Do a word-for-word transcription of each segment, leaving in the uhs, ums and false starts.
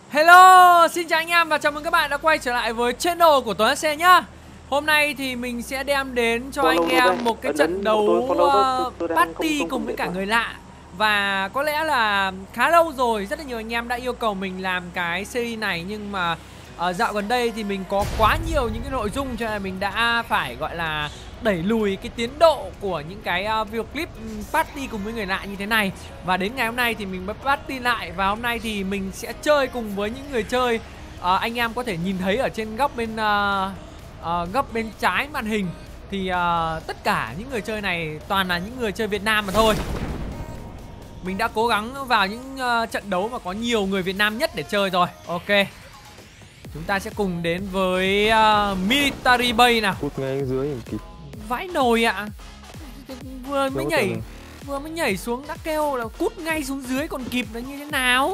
Hello, xin chào anh em và chào mừng các bạn đã quay trở lại với channel của Tuấn Xe nhá. Hôm nay thì mình sẽ đem đến cho anh em một cái trận đấu uh, party cùng với cả người lạ. Và có lẽ là khá lâu rồi, rất là nhiều anh em đã yêu cầu mình làm cái series này. Nhưng mà uh, dạo gần đây thì mình có quá nhiều những cái nội dung cho nên mình đã phải gọi là đẩy lùi cái tiến độ của những cái uh, video clip party cùng với người lạ như thế này. Và đến ngày hôm nay thì mình mới party lại. Và hôm nay thì mình sẽ chơi cùng với những người chơi uh, anh em có thể nhìn thấy ở trên góc bên uh, uh, góc bên trái màn hình. Thì uh, tất cả những người chơi này toàn là những người chơi Việt Nam mà thôi. Mình đã cố gắng vào những uh, trận đấu mà có nhiều người Việt Nam nhất để chơi rồi. Ok, chúng ta sẽ cùng đến với uh, Military Base nào. Cút ngay dưới em kịp. Vãi nồi ạ. Vừa mới nhảy Vừa mới nhảy xuống đã kêu là cút ngay xuống dưới còn kịp là như thế nào.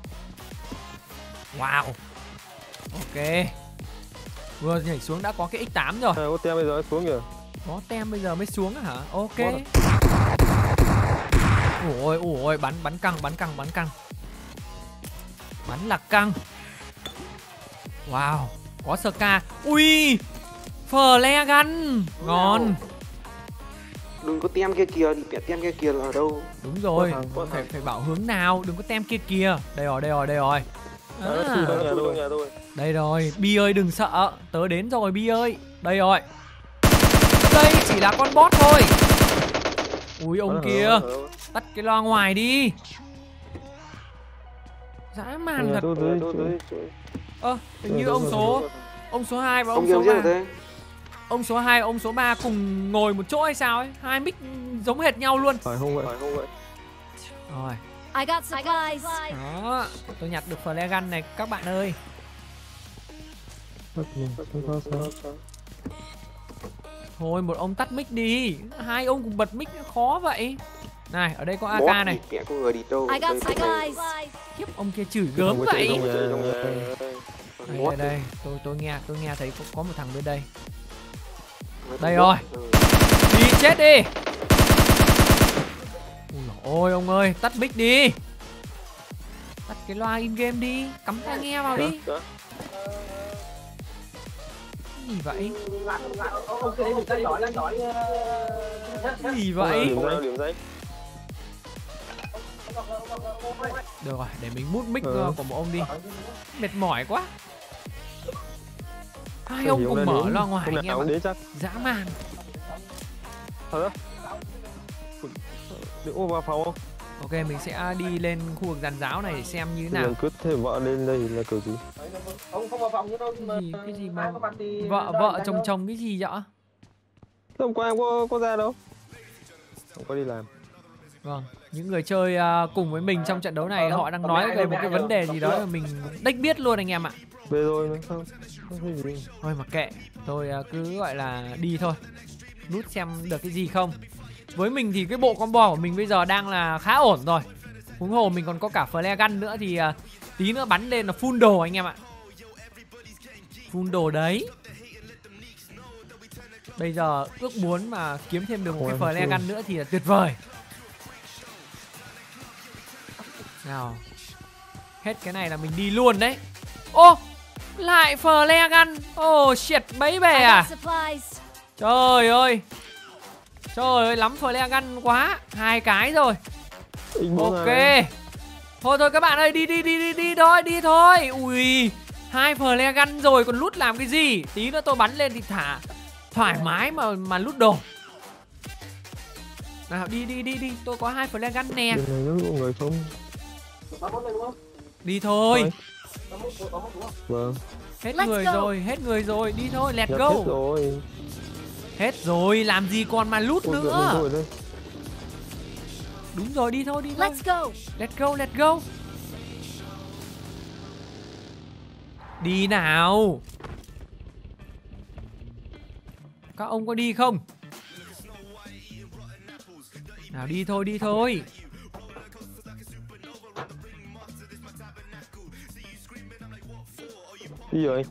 Wow. Ok, vừa nhảy xuống đã có cái ích tám rồi. À, có tem bây giờ xuống kìa. Có tem bây giờ mới xuống hả? Ok. Ủa ôi, ủa ôi, bắn bắn căng, bắn căng, bắn căng. Bắn là căng. Wow, có sờ ca. Ui, flare gun. Ngon. Đừng có tem kia kìa, thì tem kia kìa là ở đâu? Đúng rồi, thằng, phải, phải bảo hướng nào, đừng có tem kia kìa. Đây rồi, đây rồi, đây rồi. À, nhà tôi. đây rồi, Bi ơi đừng sợ, tớ đến rồi Bi ơi. Đây rồi. Đây chỉ là con bot thôi. Ui ông kia, tắt cái loa ngoài đi. Dã man thật. Ơ, hình như ông số ông số hai và ông số ba. Ông số hai và ông số ba cùng ngồi một chỗ hay sao ấy? Hai mic giống hệt nhau luôn. Phải không vậy? Phải không vậy? Rồi. I got supplies. Đó, tôi nhặt được flare gun này các bạn ơi. Thôi một ông tắt mic đi, hai ông cùng bật mic khó vậy. Này, ở đây có a ca này. I got supplies. Khiếp, ông kia chửi gớm vậy. Đây, đây, đây, tôi tôi nghe, tôi nghe thấy có, có một thằng bên đây. Đây rồi. Đi chết đi. Ôi ông ơi, tắt mic đi. Tắt cái loa in game đi, cắm tai nghe vào đi. Cái gì vậy? Cái gì vậy? Được rồi, để mình mút mic ừ. của một ông đi. Mệt mỏi quá. Hai ông cùng mở loa ngoài anh em ạ. Dã man. Thật á? Đừng vào phòng không? Ok, mình sẽ đi lên khu vực giàn giáo này để xem như thế nào. Cứ thế vợ lên đây là kiểu gì? Không không vào phòng đâu. Cái gì, cái gì mà vợ vợ chồng chồng cái gì vậy? Hôm qua em có có ra đâu? Không có đi làm. Vâng, những người chơi uh, cùng với mình trong trận đấu này họ đang nói về một cái vấn đề gì đó mà mình đếch biết luôn anh em ạ. Về rồi mà sao? Không thấy gì. Thôi mặc kệ, tôi uh, cứ gọi là đi thôi. Nút xem được cái gì không. Với mình thì cái bộ combo của mình bây giờ đang là khá ổn rồi. Huống hồ mình còn có cả flare gun nữa thì uh, tí nữa bắn lên là full đồ anh em ạ. Full đồ đấy. Bây giờ ước muốn mà kiếm thêm được một cái flare gun nữa thì là tuyệt vời. Nào. Hết cái này là mình đi luôn đấy. Ô, lại flare gun. Oh shit, bấy bè à. Trời ơi. Trời ơi, lắm flare gun quá. Hai cái rồi. Ok. Thôi thôi các bạn ơi, đi đi đi đi đi thôi, đi thôi. Ui, hai flare gun rồi còn lút làm cái gì? Tí nữa tôi bắn lên thì thả thoải mái mà mà lút đồ. Nào đi đi đi đi, tôi có hai flare gun nè. Người không? Đi thôi. Vâng. Hết người rồi, hết người rồi, đi thôi, let's go. Hết rồi. Hết rồi, làm gì còn mà lút nữa. Đúng rồi, đi thôi, đi thôi. Let's go. Let's go, let's go. Đi nào. Các ông có đi không? Nào đi thôi, đi thôi. Đi rồi.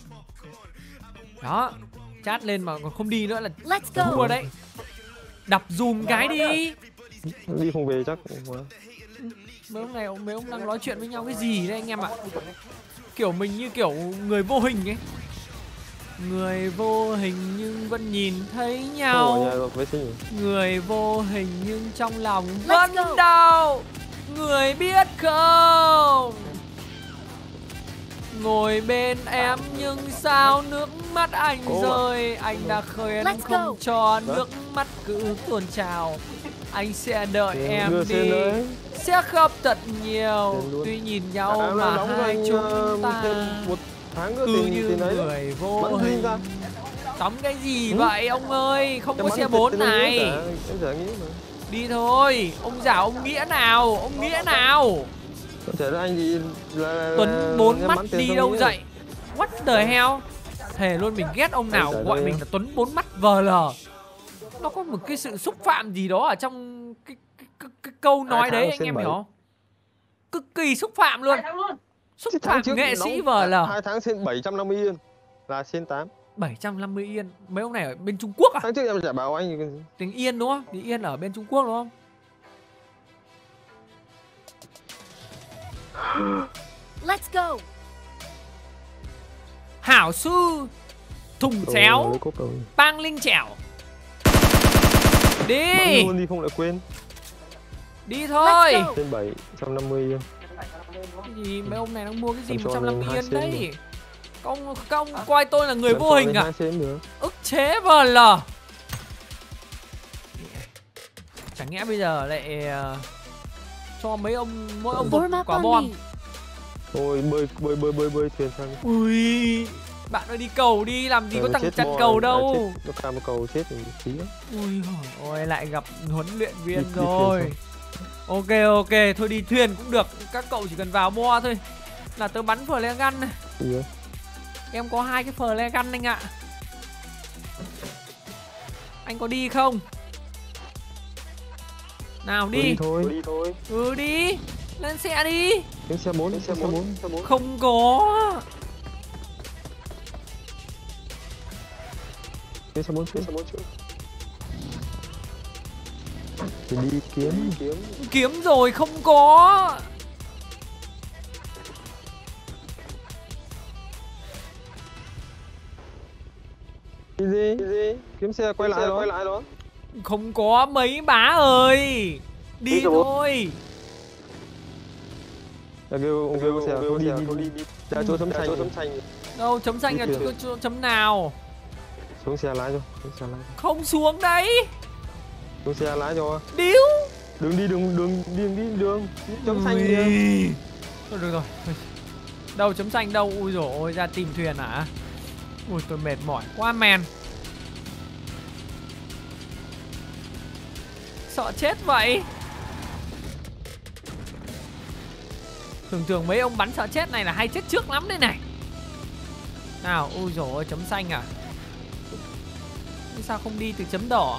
Đó, chat lên mà còn không đi nữa là Let's thua đấy. Đập dùm cái đi. Đi không về chắc. Mấy ông này mấy ông đang nói chuyện với nhau cái gì đấy anh em ạ? Kiểu mình như kiểu người vô hình ấy. Người vô hình nhưng vẫn nhìn thấy nhau. Người vô hình nhưng trong lòng vẫn đau. Người biết không? Ngồi bên em nhưng sao nước mắt anh rơi. Anh đã khơi anh không cho nước mắt cứ tuôn trào. Anh sẽ đợi em đi, sẽ khóc thật nhiều. Tuy nhìn nhau mà hai chúng ta cứ như người vô hình. Tóm cái gì vậy ông ơi? Không có xe bốn này. Đi thôi. Ông giả ông nghĩa nào? Ông nghĩa nào? Anh thì là Tuấn bốn mắt đi đâu dậy? What the hell? Thề luôn mình ghét ông nào gọi mình là Tuấn bốn mắt vờ lờ. Nó có một cái sự xúc phạm gì đó ở trong cái, cái, cái, cái câu nói đấy anh em hiểu không? Cực kỳ xúc phạm luôn. Xúc phạm nghệ sĩ vờ lờ. Hai tháng trên bảy trăm năm mươi yên là trên tám. bảy trăm năm mươi yên. Mấy ông này ở bên Trung Quốc à? Tháng trước em trả bảo anh tiếng Yên đúng không? Tiếng Yên ở bên Trung Quốc đúng không? Let's go. Hảo sư thùng xéo bang linh chẻo. Đi. Bắn luôn đi không lại quên. Đi thôi. Trên bảy trăm năm mươi yên. Cái gì mấy ông này đang mua cái gì một trăm năm mươi yên đấy? Công công coi tôi là người vô hình à? Ức chế vờ lờ. Chẳng nhẽ bây giờ lại uh, cho mấy ông mỗi ông một quả bom. Thôi bơi bơi bơi bơi bơi thuyền sang. Ui, bạn ơi đi cầu đi, làm gì có thằng chặn cầu đâu. Nó cam một cầu chết thì tí. Ui ôi lại gặp huấn luyện viên đi, rồi. Đi ok ok, thôi đi thuyền cũng được, các cậu chỉ cần vào bo thôi. Là tớ bắn flare gun này. Gì em có hai cái flare gun anh ạ. Anh có đi không? Nào đi. Đi thôi. Đi thôi. Ừ đi. Lên xe đi. Lên xe bốn, lên xe bốn. Không có. Lên xe bốn, lên xe bốn trước. Thì đi kiếm, kiếm. Kiếm rồi không có. Đi gì? Đi gì? Kiếm xe quay lại đó, quay lại đó. Không có mấy bá ơi. Đi, đi thôi. Là kêu ông kêu xe thôi đi đi đi. Ra chỗ chấm xanh. Đâu chấm xanh là chỗ, chỗ chấm nào? Xuống xe lái cho, xuống xe lái. Không xuống đấy. Xuống xe lái cho. Điếu. Đường đi đường đường đường đi đường. Chấm xanh đi. Thôi được rồi. Đâu chấm xanh đâu? Ui dồi ôi ra tìm thuyền à? Ui tôi mệt mỏi quá men. Sợ chết vậy. Thường thường mấy ông bắn sợ chết này là hay chết trước lắm đây này. Nào, ui dồi ôi chấm xanh à? Sao không đi từ chấm đỏ?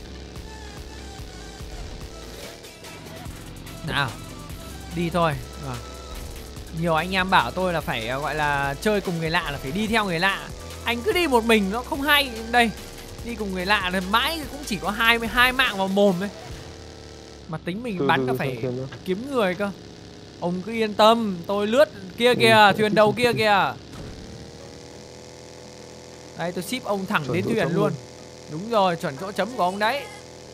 Nào, đi thôi. À. Nhiều anh em bảo tôi là phải gọi là chơi cùng người lạ là phải đi theo người lạ. Anh cứ đi một mình nó không hay. Đây, đi cùng người lạ thì mãi cũng chỉ có hai mươi hai mạng vào mồm ấy. Mà tính mình bắn là phải kiếm người cơ. Ông cứ yên tâm, tôi lướt kia kìa, thuyền đầu kia kìa. Đây tôi ship ông thẳng đến thuyền luôn. Đúng rồi, chuẩn chỗ chấm của ông đấy.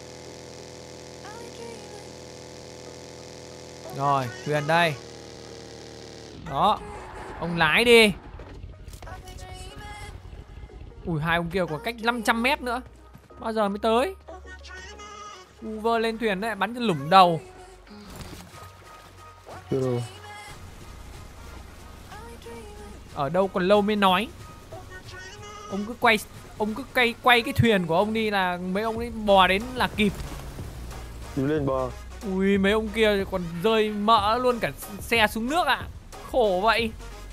Rồi, thuyền đây. Đó, ông lái đi. Ui, hai ông kia còn cách năm trăm mét nữa. Bao giờ mới tới? Uber lên thuyền đấy, bắn cho lủng đầu. Ở đâu còn lâu mới nói. Ông cứ quay Ông cứ quay quay cái thuyền của ông đi là mấy ông ấy bò đến là kịp. Đi lên bò. Ui mấy ông kia còn rơi mỡ luôn cả xe xuống nước ạ. À. Khổ vậy.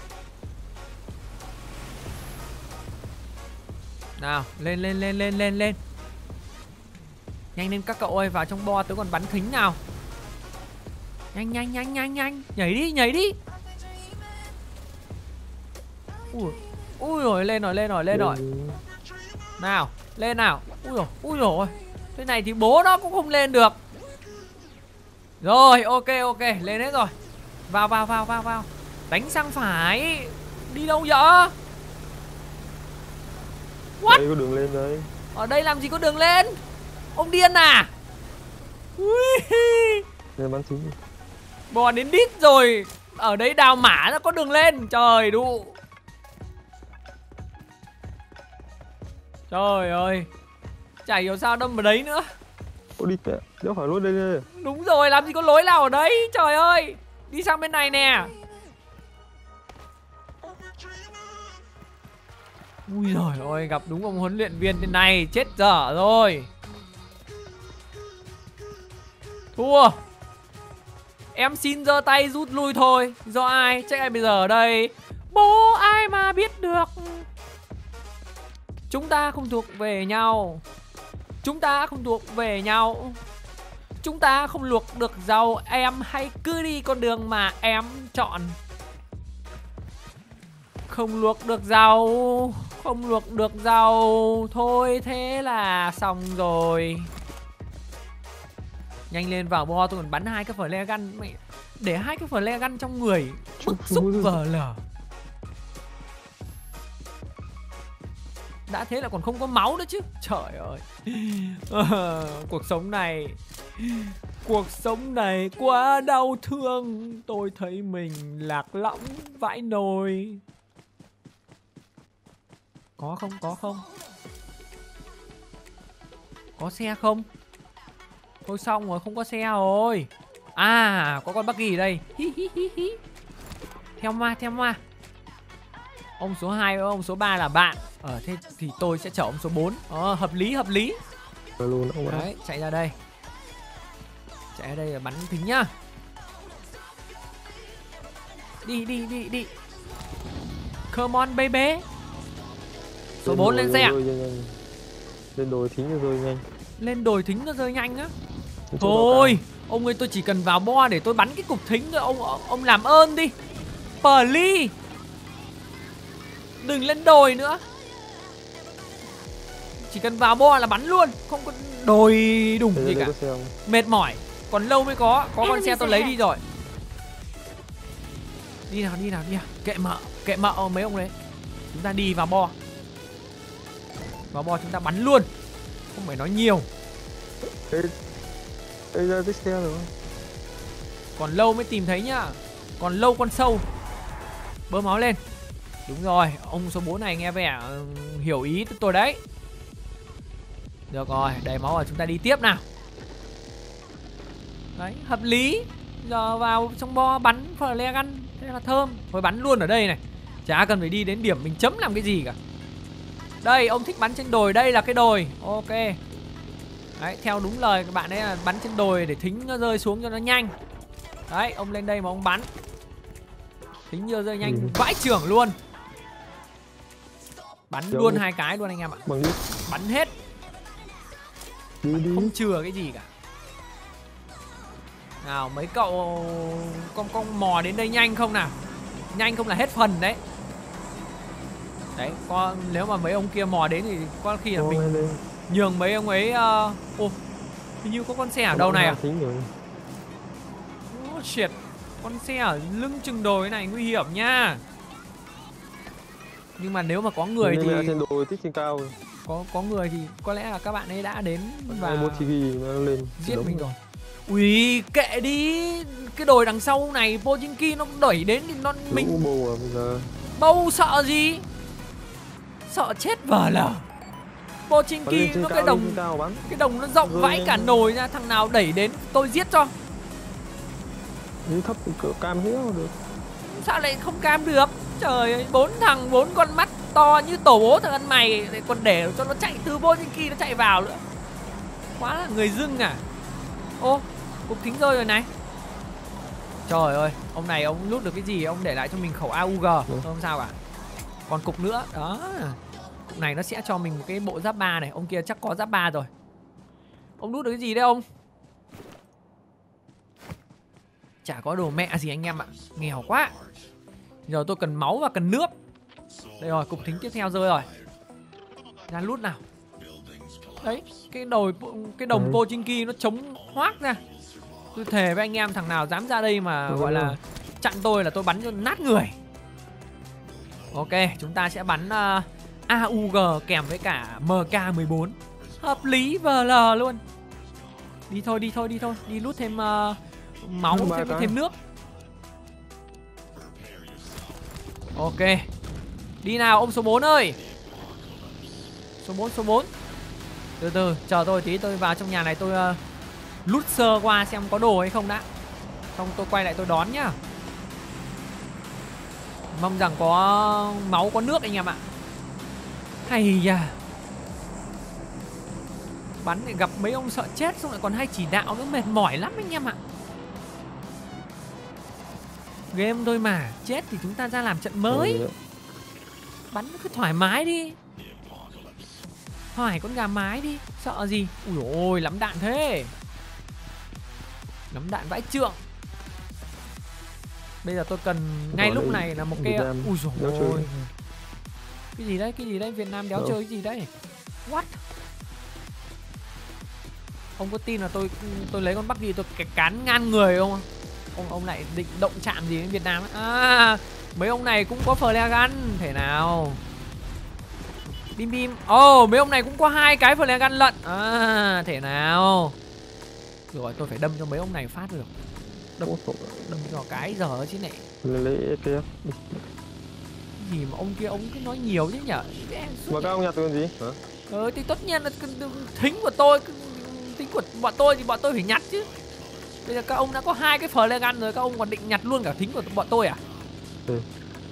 Nào lên lên lên lên lên lên. Nhanh lên các cậu ơi, vào trong bo tớ còn bắn thính nào. Nhanh nhanh nhanh nhanh nhanh. Nhảy đi nhảy đi. Ui ui rồi lên rồi lên rồi lên rồi. Nào lên nào. Ui rồi ui rồi. Thế này thì bố nó cũng không lên được. Rồi, ok ok, lên hết rồi. Vào vào vào vào vào. Đánh sang phải. Đi đâu vậy? What? Đây có đường lên đấy. Ở đây làm gì có đường lên? Ông điên à? Ui. Lên bắn súng. Bò đến đít rồi. Ở đấy đào mã nó có đường lên. Trời đụ. Trời ơi. Chả hiểu sao đâm vào đấy nữa. Ô đi mẹ, đéo phải luôn đây đây. Đúng rồi, làm gì có lối nào ở đấy. Trời ơi. Đi sang bên này nè. Ui giời ơi, gặp đúng ông huấn luyện viên bên này. Chết dở rồi. Thua. Em xin giơ tay rút lui thôi. Do ai? Chắc ai bây giờ ở đây. Bố ai mà biết được. Chúng ta không thuộc về nhau. Chúng ta không thuộc về nhau. Chúng ta không luộc được rau. Em hãy cứ đi con đường mà em chọn. Không luộc được rau. Không luộc được rau. Thôi thế là xong rồi. Nhanh lên vào bo, tôi còn bắn hai cái flare gun. Mẹ, để hai cái flare gun trong người. Bức xúc vờ lờ. Đã thế là còn không có máu nữa chứ. Trời ơi. À, cuộc sống này. Cuộc sống này quá đau thương. Tôi thấy mình lạc lõng vãi nồi. Có không? Có không? Có xe không? Thôi xong rồi, không có xe rồi. À, có con buggy ở đây. Hi, hi, hi, hi. Theo ma, theo ma. Ông số hai với ông số ba là bạn. Ờ, thế thì tôi sẽ chở ông số bốn. Ờ, hợp lý, hợp lý. Luôn ông Đấy, chạy ra đây. Chạy ra đây là bắn thính nhá. Đi, đi, đi, đi. Come on baby. Số bốn lên xe. Lên đồi thính nó rơi nhanh. Lên đồi thính nó rơi nhanh á. Thôi, ông ơi, tôi chỉ cần vào bo để tôi bắn cái cục thính thôi. Ông ông, ông làm ơn đi. Please. Đừng lên đồi nữa. Chỉ cần vào bo là bắn luôn. Không có đồi đủng gì cả. Mệt mỏi. Còn lâu mới có. Có con xe tôi lấy đi rồi. Đi nào, đi nào, đi nào. Kệ mợ, kệ mợ mấy ông đấy. Chúng ta đi vào bo. Vào bo chúng ta bắn luôn. Không phải nói nhiều. Đây, đây ra cái xe rồi. Còn lâu mới tìm thấy nhá. Còn lâu con sâu. Bơm máu lên. Đúng rồi, ông số bốn này nghe vẻ uh, hiểu ý tôi đấy. Được rồi, đầy máu rồi, chúng ta đi tiếp nào. Đấy, hợp lý. Giờ vào trong bo bắn flare gun. Thế là thơm. Thôi bắn luôn ở đây này. Chả cần phải đi đến điểm mình chấm làm cái gì cả. Đây, ông thích bắn trên đồi, đây là cái đồi. Ok. Đấy, theo đúng lời các bạn ấy là bắn trên đồi để thính nó rơi xuống cho nó nhanh. Đấy, ông lên đây mà ông bắn. Thính chưa rơi nhanh, ừ. Vãi trưởng luôn. Bắn Đúng luôn đi. Hai cái luôn anh em ạ. Bắn hết. Đi, đi. Không chừa cái gì cả. Nào, mấy cậu con con mò đến đây nhanh không nào? Nhanh không là hết phần đấy. Đấy, con nếu mà mấy ông kia mò đến thì có khi là mình lên. Nhường mấy ông ấy. Ô, uh, hình như có con xe ở đâu này à? Oh shit. Con xe ở lưng chừng đồi này nguy hiểm nha. Nhưng mà nếu mà có người thì trên đồi tích trên cao. Có có người thì có lẽ là các bạn ấy đã đến và lên giết mình rồi. Ui, kệ đi. Cái đồi đằng sau này Pochinki nó đẩy đến thì nó Đúng mình bầu à, bây giờ. Bầu sợ gì? Sợ chết vờ lờ. Pochinki nó cái đồng cái đồng nó rộng vãi cả nồi ra, thằng nào đẩy đến tôi giết cho. Đi thấp thì cỡ cam hết được. Sao lại không cam được? Trời ơi, bốn thằng bốn con mắt to như tổ bố thằng ăn mày lại còn để cho nó chạy từ Pochinki nó chạy vào nữa. Quá là người dưng à. Ô, cục thính rơi rồi này. Trời ơi, ông này ông lút được cái gì? Ông để lại cho mình khẩu a u giê. Ừ. Không sao cả. Còn cục nữa, đó. Cục này nó sẽ cho mình một cái bộ giáp ba này. Ông kia chắc có giáp ba rồi. Ông lút được cái gì đấy ông? Chả có đồ mẹ gì anh em ạ. Nghèo quá. Giờ tôi cần máu và cần nước. Đây rồi, cục thính tiếp theo rơi rồi. Ra lút nào. Đấy, cái đồi cái đồng Pochinki nó chống hoác ra. Tôi thề với anh em, thằng nào dám ra đây mà Ừ, gọi đúng là rồi. chặn tôi là tôi bắn cho nát người. Ok, chúng ta sẽ bắn uh, a u giê kèm với cả em ca mười bốn. Hợp lý vờ lờ luôn. Đi thôi, đi thôi, đi thôi. Đi lút thêm uh, máu, Ba thêm, cái. thêm nước. Ok. Đi nào ông số bốn ơi. Số bốn, số bốn. Từ từ, chờ tôi tí, tôi vào trong nhà này tôi uh, lút sơ qua xem có đồ hay không đã. Xong tôi quay lại tôi đón nhá. Mong rằng có máu, có nước anh em ạ. Hay da. Bắn để gặp mấy ông sợ chết, xong lại còn hay chỉ đạo nữa, mệt mỏi lắm anh em ạ. Game thôi mà, chết thì chúng ta ra làm trận mới. Ừ, Bắn cứ thoải mái đi. Thoải con gà mái đi, sợ gì. Ui dồi ôi, lắm đạn thế. Lắm đạn vãi trượng. Bây giờ tôi cần ngay Đó lúc đây, này là một cái... Việt Nam Ui dồi đéo chơi. ôi. Cái gì đấy, cái gì đấy, Việt Nam đéo Đâu? chơi cái gì đấy. What? Ông có tin là tôi tôi lấy con Bắc đi tôi cái cán ngan người không? Ông ông lại định động chạm gì đến Việt Nam ấy? À, mấy ông này cũng có flare gun, thể nào? Bim bim. Ồ, oh, mấy ông này cũng có hai cái flare gun lận. À, thể nào? Rồi tôi phải đâm cho mấy ông này phát được. Đâm, đâm cho cái giờ chứ này. Lấy lấy ép pê ép. Gì mà ông kia ông cứ nói nhiều chứ nhở? Mà các ông nhặt cái gì? Hả? Ừ thì tất nhiên là thính của tôi, thính của bọn tôi thì bọn tôi phải nhặt chứ. Bây giờ các ông đã có hai cái flare gun rồi, các ông còn định nhặt luôn cả thính của bọn tôi à? Ừ.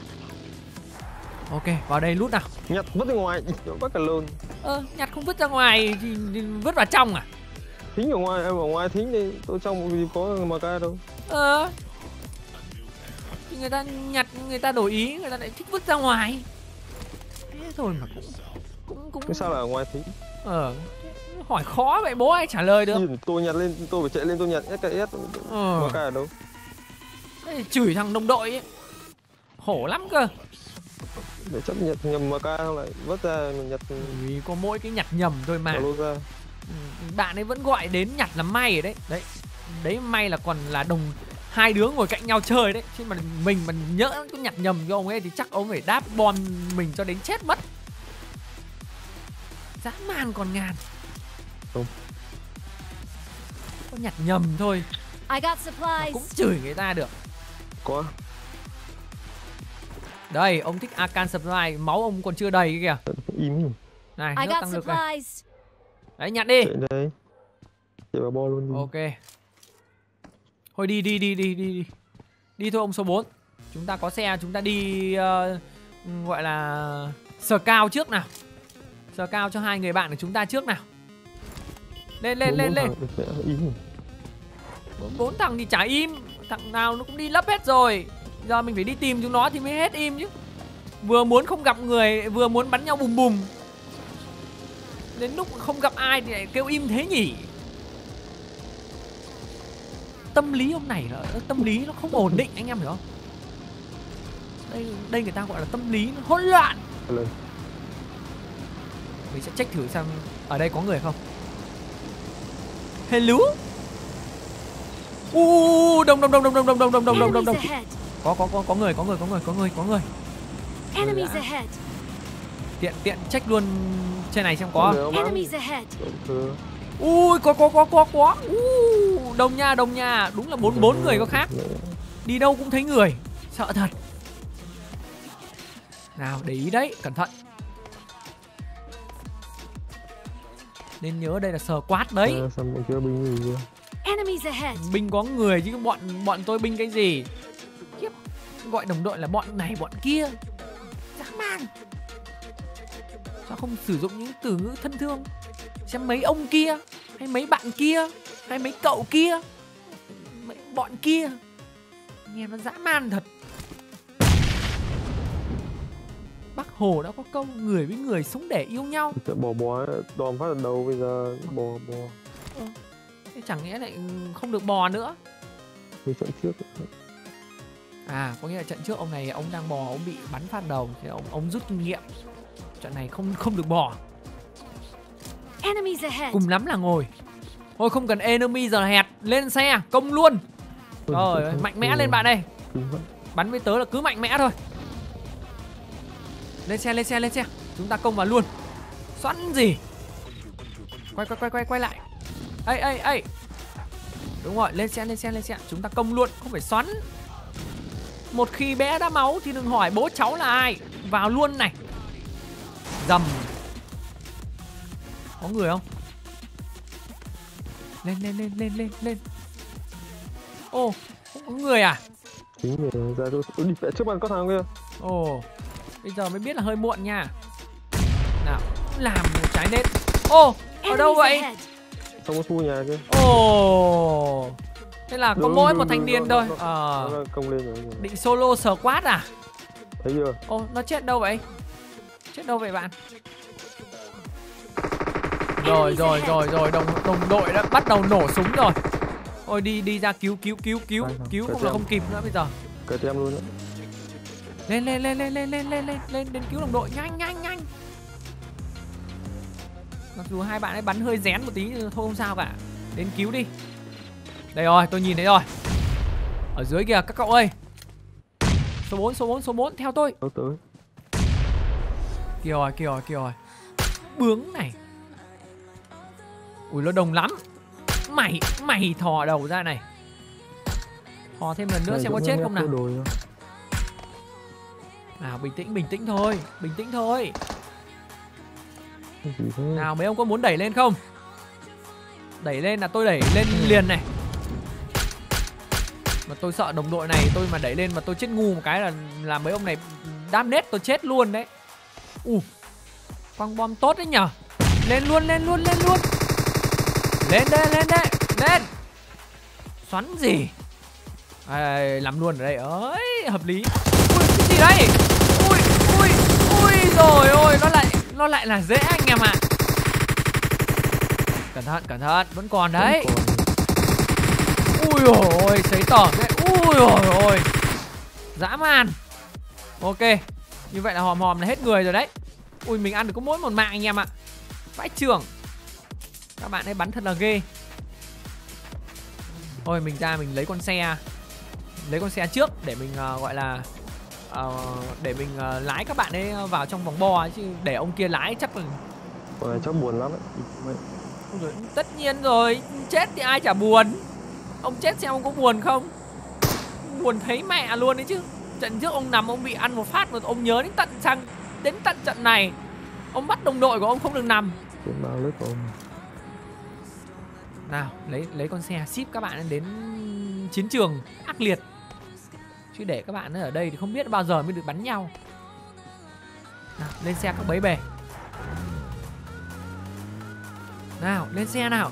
Ok, vào đây lút nào. Nhặt vứt ra ngoài, bắt cả lồn. Ơ, nhặt không vứt ra ngoài thì, thì vứt vào trong à? Thính ở ngoài, em ở ngoài thính đi, tôi trong vì có em ca đâu. Ờ. Thì người ta nhặt, người ta đổi ý, người ta lại thích vứt ra ngoài. Thế thôi mà cũng cũng cũng. Cái sao là ở ngoài thính? Ờ. Hỏi khó vậy bố ai trả lời được. Nhìn tôi nhặt lên, tôi phải chạy lên tôi nhặt ét ca ét. Ờ. em ca ở đâu? Thế chửi thằng đồng đội ấy. Khổ lắm cơ. Để chấp nhặt nhầm em ca không lại vứt ra mình nhặt. Vì có mỗi cái nhặt nhầm thôi mà. Lô ra. Bạn ấy vẫn gọi đến nhặt là may ở đấy. Đấy. Đấy may là còn là đồng hai đứa ngồi cạnh nhau chơi đấy. Chứ mà mình mà nhỡ có nhặt nhầm cho ông ấy thì chắc ông phải đáp bom mình cho đến chết mất. Dã man còn ngàn. Không. Có nhặt nhầm thôi I got mà supplies. cũng chửi người ta được. Có. Đây, ông thích Arcan Supply, máu ông còn chưa đầy kìa. Im rồi. Này, I nước got tăng lực này. supplies. Đấy, nhặt đi. Chạy đây. Chạy vào bo luôn đi. Ok. Thôi đi đi đi đi đi đi. Đi thôi ông số bốn. Chúng ta có xe, chúng ta đi uh, gọi là sờ cao trước nào. Sờ cao cho hai người bạn của chúng ta trước nào. Lên lên lên lên. Im rồi. Bốn, bốn thằng thì chả im. Thằng nào nó cũng đi lấp hết rồi. Giờ mình phải đi tìm chúng nó thì mới hết im chứ. Vừa muốn không gặp người, vừa muốn bắn nhau bùm bùm. Đến lúc không gặp ai thì lại kêu im thế nhỉ. Tâm lý ông này là tâm lý nó không ổn định anh em hiểu không? Đây đây người ta gọi là tâm lý nó hỗn loạn. Lên. Mình sẽ check thử xem ở đây có người không. Hello. U đông đông đông đông đông đông đông đông đông đông đông đông. Enemies ahead. Có có có có người, có người, có người, có người, có người. Enemies Đã. ahead. Tiện tiện check luôn trên này xem có. Enemies ahead. Ừ. Ui có có có có có. U đông nha, đông nha. Đúng là bốn bốn người có khác. Đi đâu cũng thấy người. Sợ thật. Nào để ý đấy, cẩn thận. Nên nhớ đây là sờ quát đấy. À, sao bọn kia binh gì kia? Enemies ahead. Binh có người chứ bọn bọn tôi binh cái gì. Khiếp. Gọi đồng đội là bọn này bọn kia. Dã man. Sao không sử dụng những từ ngữ thân thương? Xem mấy ông kia, hay mấy bạn kia, hay mấy cậu kia, mấy bọn kia. Nghe nó dã man thật. Bác Hồ đã có câu người với người sống để yêu nhau. Bỏ bò đòn phát ở đầu bây giờ bò bò. Ừ. Thế chẳng nghĩa lại không được bò nữa. Cái trận trước. À có nghĩa là trận trước ông này ông đang bò, ông bị bắn phát đầu thì ông ông rút kinh nghiệm. Trận này không không được bò. Enemies ahead. Cùng lắm là ngồi. Thôi không cần enemy giờ hẹt, lên xe công luôn. Rồi mạnh mẽ lên bạn ơi. Bắn với tớ là cứ mạnh mẽ thôi. Lên xe lên xe lên xe, chúng ta công vào luôn. Xoắn gì. Quay quay quay quay quay lại. Ây ây ây. Đúng rồi, lên xe lên xe lên xe, chúng ta công luôn, không phải xoắn. Một khi bé đã máu thì đừng hỏi bố cháu là ai. Vào luôn này. Dầm. Có người không? Lên lên lên lên lên lên. Ô, không có người à? Chính người ra tôi đi vẽ trước mặt có thằng kia. Ồ, bây giờ mới biết là hơi muộn nha. Nào, làm một trái nết. Ô, ở đâu vậy? Trong cái khu nhà kia. Ồ, thế là có Đúng, mỗi đúng, một đúng, thanh đúng, niên nó- thôi. nó- Ờ, nó công lên rồi. định solo squad à? Thấy chưa? Ô, nó chết đâu vậy? Chết đâu vậy bạn? Rồi rồi rồi rồi, đồng đồng đội đã bắt đầu nổ súng rồi. Ôi đi đi ra cứu cứu cứu cứu Ai không? cứu Cái không là tem. không kịp nữa bây giờ. Cái tem luôn đó. Lên lên lên lên lên lên lên lên lên đến cứu đồng đội, nhanh nhanh nhanh. Mặc dù hai bạn ấy bắn hơi rén một tí nhưng thôi không sao cả. Đến cứu đi. Đây rồi, tôi nhìn thấy rồi. Ở dưới kìa các cậu ơi. Số bốn số bốn số bốn theo tôi. Đâu tới. Kìa rồi kìa rồi kìa rồi. Bướng này. Ui nó đông lắm. Mày mày thò đầu ra này. Thò thêm lần nữa Này, xem có giống chết như không mép nào. đồi không? Nào bình tĩnh bình tĩnh thôi. Bình tĩnh thôi. Cái gì thế? Nào mấy ông có muốn đẩy lên không? Đẩy lên là tôi đẩy lên liền này. Mà tôi sợ đồng đội này, tôi mà đẩy lên mà tôi chết ngu một cái là là mấy ông này đam nết tôi chết luôn đấy. U, quăng bom tốt đấy nhở. Lên luôn lên luôn lên luôn. Lên đây lên đây lên. Xoắn gì. À, làm luôn ở đây ơi, hợp lý. Ui cái gì đây. Ui ui ui rồi ôi, nó lại nó lại là dễ anh em ạ. Cẩn thận cẩn thận, vẫn còn đấy. Vẫn còn. Ui ôi, sấy tởm đấy. Ui ôi, dã man. Ok, như vậy là hòm hòm là hết người rồi đấy. Ui mình ăn được có mỗi một mạng anh em ạ. Vãi trưởng. Các bạn ấy bắn thật là ghê. Thôi mình ra mình lấy con xe. Lấy con xe trước để mình uh, gọi là uh, để mình uh, lái các bạn ấy vào trong vòng bo ấy, chứ để ông kia lái chắc là. Con này chắc buồn lắm đấy. Ôi giời, tất nhiên rồi, chết thì ai chả buồn. Ông chết xem ông có buồn không? Buồn thấy mẹ luôn đấy chứ. Trận trước ông nằm ông bị ăn một phát mà ông nhớ đến tận sang đến tận trận này. Ông bắt đồng đội của ông không được nằm. Trên bao lớp của ông. Nào, lấy lấy con xe ship các bạn đến chiến trường ác liệt. Chứ để các bạn ở đây thì không biết bao giờ mới được bắn nhau. Nào, lên xe các bấy bề. Nào, lên xe nào.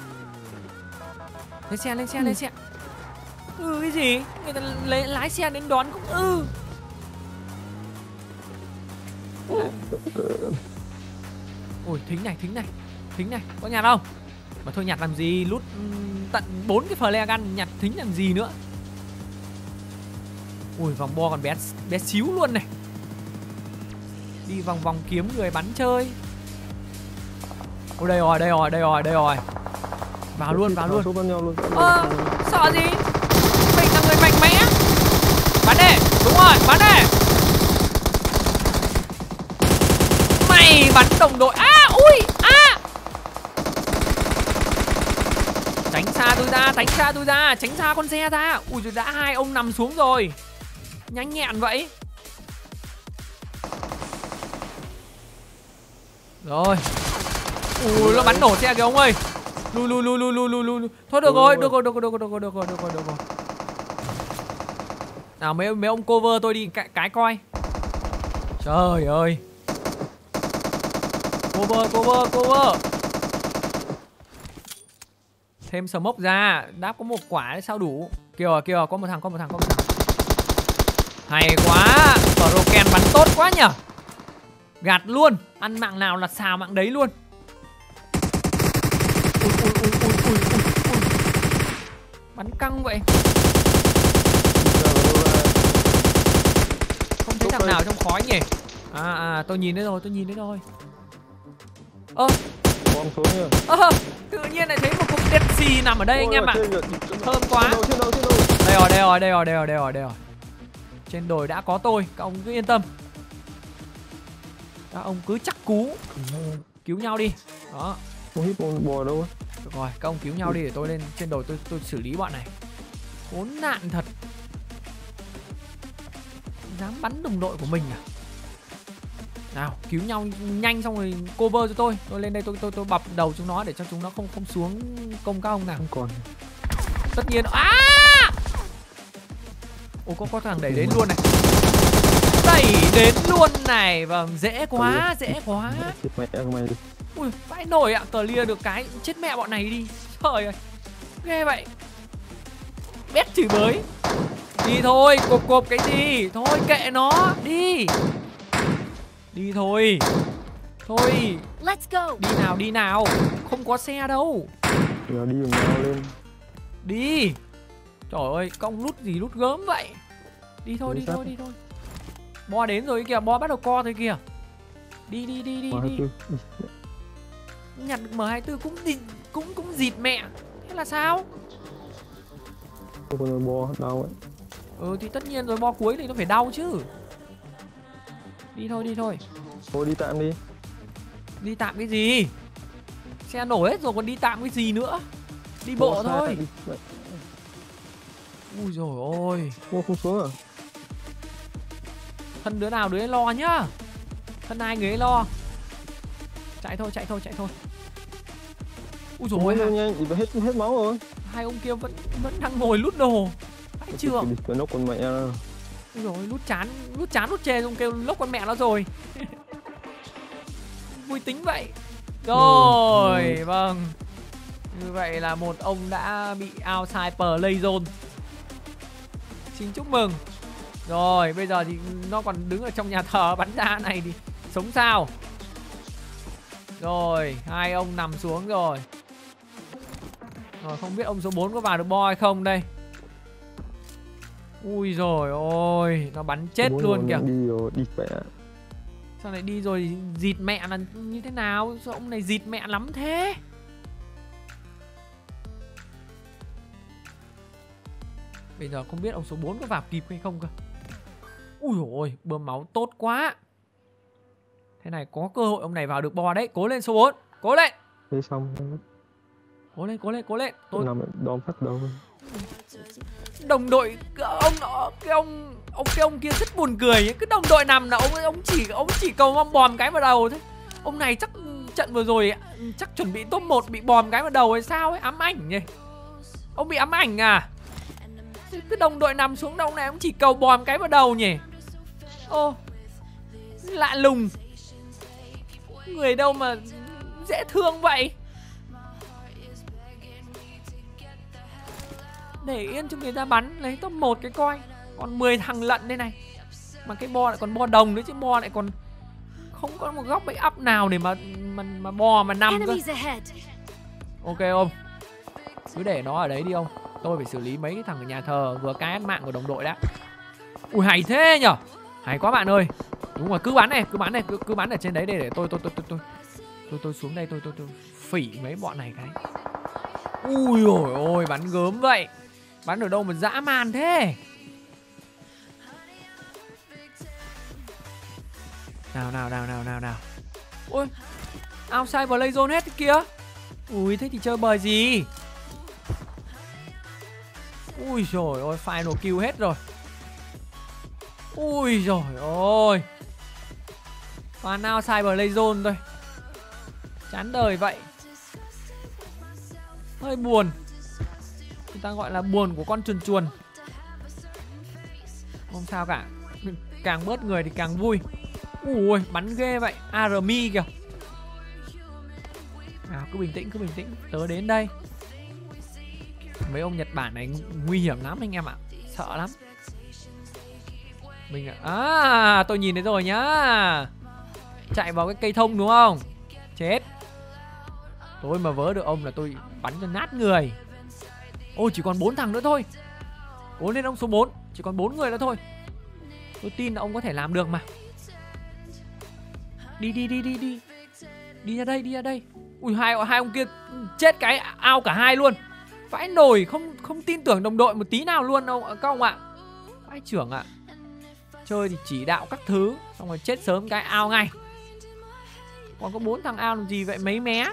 Lên xe, lên xe, lên xe. Ừ, cái gì? Người ta lấy, lái xe đến đón cũng ừ. Ôi, thính này, thính này. Thính này, có nhặt không? Mà thôi nhặt làm gì, lút tận bốn cái flare gun, nhặt thính làm gì nữa. Ui, vòng bo còn bé, bé xíu luôn này. Đi vòng vòng kiếm người bắn chơi. Ôi đây rồi, đây rồi, đây rồi, đây rồi. Vào luôn, vào luôn. luôn. Ơ, à, sợ gì? Mình là người mạnh mẽ. Bắn đi, đúng rồi, bắn đi. Mày bắn đồng đội. À, ui, à. Tránh xa tôi ra, tránh xa tôi ra, tránh xa con xe ra. Ui rồi đã hai ông nằm xuống rồi. Nhanh nhẹn vậy. Rồi. Ui nó bắn nổ xe kìa ông ơi. Lui lui lui lui lui lui lui. Thôi được rồi, được rồi, được rồi, được rồi, được rồi, được rồi, được rồi, được rồi. Nào mấy mấy ông cover tôi đi cái, cái coi. Trời ơi. Cover cover cover. Thêm smoke ra, đáp có một quả đấy sao đủ. Kìa kìa, có một thằng, có một thằng, có một thằng. Hay quá, Proken bắn tốt quá nhở. Gạt luôn, ăn mạng nào là xào mạng đấy luôn. Ui, ui, ui, ui, ui, ui, ui. Bắn căng vậy. Không thấy thằng nào trong khói nhỉ. À, à tôi nhìn thấy rồi, tôi nhìn thấy rồi. Ơ, bom xuống nha. Ơ, tự nhiên lại thấy một cục đen xì nằm ở đây anh em ạ. Thơm quá. Trên đầu, trên đầu. Đây rồi, đây rồi, đây rồi, đây rồi, đây rồi, đây rồi. Trên đồi đã có tôi, các ông cứ yên tâm. Các ông cứ chắc cú. Cứu nhau đi. Đó. Không hít con bò đâu. Được rồi, các ông cứu nhau đi để tôi lên trên đồi tôi tôi xử lý bọn này. Khốn nạn thật. Dám bắn đồng đội của mình à? Nào, cứu nhau nhanh xong rồi cover cho tôi. Tôi lên đây tôi tôi tôi bập đầu chúng nó để cho chúng nó không không xuống công các ông nào. Không còn. Tất nhiên. À! Ồ, có có thằng đẩy đến luôn này. Đẩy đến luôn này. Vâng, dễ quá, dễ quá. Chết mẹ mày đi. Ui, vãi nổi ạ, clear được cái chết mẹ bọn này đi. Trời ơi, ghê vậy. Bét chửi bới. Đi thôi, cộp cộp cái gì. Thôi kệ nó, đi. Đi thôi. Thôi. Let's go. Đi nào, đi nào. Không có xe đâu. Giờ đi cùng nhau lên. Đi. Trời ơi, công lút gì lút gớm vậy. Đi thôi, Đi đi sát thôi, đi thôi. Bo đến rồi kìa, bo bắt đầu co rồi kìa. Đi đi đi đi đi. Nhặt được M hai mươi tư cũng đi, cũng cũng dịt mẹ. Thế là sao? Không còn bò đau ấy. Ừ thì tất nhiên rồi, bo cuối thì nó phải đau chứ. Đi thôi, đi thôi. Thôi đi tạm đi. Đi tạm cái gì? Xe nổ hết rồi còn đi tạm cái gì nữa? Đi bộ thôi. Ui dồi ôi. Mua không xuống à? Thân đứa nào đứa ấy lo nhá. Thân ai người ấy lo. Chạy thôi, chạy thôi, chạy thôi. Ui dồi ôi, hai... nhanh, thì hết hết máu rồi. hai ông kia vẫn vẫn đang ngồi lút đồ. Phải chưa? Nó con mẹ. Ui dồi ôi, lút chán, lút chán lút chê xong kêu lốc con mẹ nó rồi. Vui tính vậy. Rồi, ừ. Vâng. Như vậy là một ông đã bị outside play zone. Xin chúc mừng. Rồi, bây giờ thì nó còn đứng ở trong nhà thờ bắn ra này thì sống sao? Rồi, hai ông nằm xuống rồi. Rồi, không biết ông số bốn có vào được bo hay không đây. Ui rồi ôi, nó bắn chết luôn kìa. Đi rồi, đi mẹ. Sao lại đi rồi dịt mẹ là như thế nào? Sao ông này dịt mẹ lắm thế? Bây giờ không biết ông số bốn có vào kịp hay không cơ. Ui dồi ôi, bơm máu tốt quá. Thế này có cơ hội ông này vào được bo đấy. Cố lên số bốn, cố lên. Thế xong. Cố lên, cố lên, cố lên. Tôi nằm đòn phát đầu. Đồng đội ông nó cái ông ông cái ông kia rất buồn cười ấy. Cái đồng đội nằm là ông ông chỉ ông chỉ cầu mong bòm cái vào đầu thôi. Ông này chắc trận vừa rồi chắc chuẩn bị top một bị bòm cái vào đầu hay sao ấy, ám ảnh nhỉ. Ông bị ám ảnh à? Cái đồng đội nằm xuống đâu này ông chỉ cầu bòm cái vào đầu nhỉ. Ô, lạ lùng. Người đâu mà dễ thương vậy. Để yên cho người ta bắn, lấy top một cái coi. Còn mười thằng lận đây này. Mà cái bo lại còn bo đồng nữa chứ, bo lại còn không có một góc bẫy up nào để mà mà, mà bo mà nằm cơ. Ok ông, cứ để nó ở đấy đi ông. Tôi phải xử lý mấy cái thằng ở nhà thờ vừa cái mạng của đồng đội đã. Ui hay thế nhở. Hay quá bạn ơi. Đúng rồi, cứ bắn này, cứ bắn này, cứ, cứ bắn ở trên đấy để, để tôi tôi tôi tôi tôi tôi tôi xuống đây tôi tôi tôi phỉ mấy bọn này cái. Ui ôi ôi, bắn gớm vậy. Bắn ở đâu mà dã man thế. Nào nào nào nào nào nào. Ôi, outside play zone hết kìa. Ui thế thì chơi bời gì. Ui trời ơi, final kill hết rồi. Ui trời ơi. Toàn outside play zone thôi. Chán đời vậy. Hơi buồn. Người ta gọi là buồn của con chuồn chuồn. Không sao cả. Càng bớt người thì càng vui. Ui bắn ghê vậy. Army kìa. Nào cứ bình tĩnh, cứ bình tĩnh. Tớ đến đây. Mấy ông Nhật Bản này nguy hiểm lắm anh em ạ. Sợ lắm. Mình à, tôi nhìn thấy rồi nhá. Chạy vào cái cây thông đúng không? Chết. Tôi mà vớ được ông là tôi bắn cho nát người. Ôi chỉ còn bốn thằng nữa thôi. Cố lên ông số bốn. Chỉ còn bốn người nữa thôi. Tôi tin là ông có thể làm được mà. Đi đi đi đi đi. Đi ra đây, đi ra đây. Ui, hai hai ông kia chết cái ao cả hai luôn. Vãi nồi, không không tin tưởng đồng đội một tí nào luôn đâu các ông ạ. Vãi trưởng ạ. Chơi thì chỉ đạo các thứ, xong rồi chết sớm cái ao ngay. Còn có bốn thằng ao làm gì vậy mấy mé.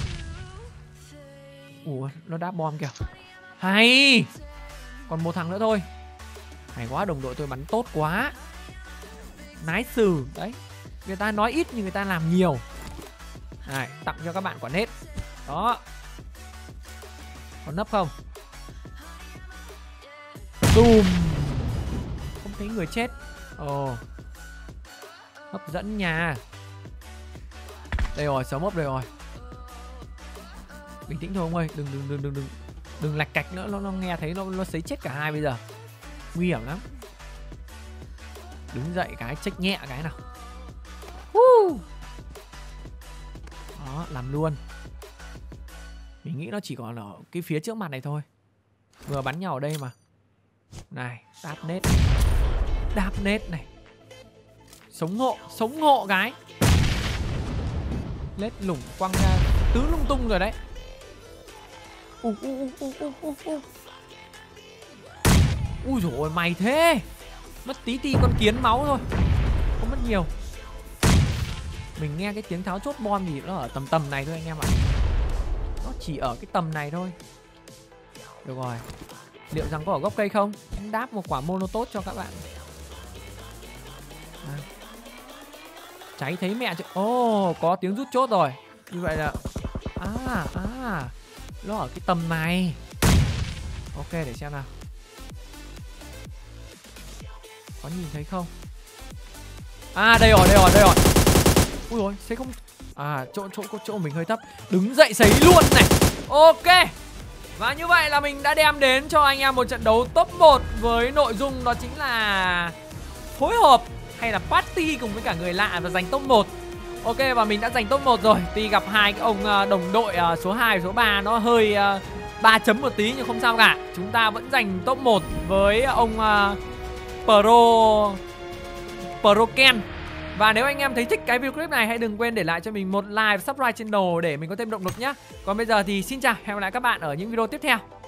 Ủa, nó đáp bom kìa. Hay. Còn một thằng nữa thôi. Hay quá, đồng đội tôi bắn tốt quá. Nái sừ. Đấy, người ta nói ít nhưng người ta làm nhiều. Này, tặng cho các bạn quả nết. Đó. Còn nấp không? Tùm. Không thấy người chết. Ồ. Hấp dẫn nhà. Đây rồi, sáu mốt đây rồi. Bình tĩnh thôi ông ơi, đừng đừng đừng đừng đừng đừng lạch cạch nữa, nó nó nghe thấy nó nó sấy chết cả hai bây giờ. Nguy hiểm lắm. Đứng dậy cái check nhẹ cái nào. Uh. Đó, làm luôn. Mình nghĩ nó chỉ còn ở cái phía trước mặt này thôi. Vừa bắn nhau ở đây mà. Này, đáp nết. Đáp nết này. Sống hộ, sống hộ cái. Lết lủng quăng ra tứ lung tung rồi đấy. u u u u u u. Ui dồi ôi, mày thế. Mất tí ti con kiến máu thôi. Không mất nhiều. Mình nghe cái tiếng tháo chốt bom thì nó ở tầm tầm này thôi anh em ạ. Nó chỉ ở cái tầm này thôi. Được rồi. Liệu rằng có ở gốc cây không? Em đáp một quả mono tốt cho các bạn. À. Cháy thấy mẹ chứ. Ồ, oh, có tiếng rút chốt rồi. Như vậy là À, à nó ở cái tầm này. Ok, để xem nào. Có nhìn thấy không? À, đây rồi, đây rồi, đây rồi. Ui dồi, sấy không. À, chỗ, chỗ, chỗ mình hơi thấp. Đứng dậy sấy luôn này. Ok. Và như vậy là mình đã đem đến cho anh em một trận đấu top một với nội dung đó chính là phối hợp hay là party cùng với cả người lạ và giành top một. Ok, và mình đã giành top một rồi. Tuy gặp hai cái ông đồng đội số hai và số ba nó hơi ba chấm một tí nhưng không sao cả. Chúng ta vẫn giành top một với ông Pro Pro Ken. Và nếu anh em thấy thích cái video clip này, hãy đừng quên để lại cho mình một like và subscribe channel để mình có thêm động lực nhé. Còn bây giờ thì xin chào, hẹn gặp lại các bạn ở những video tiếp theo.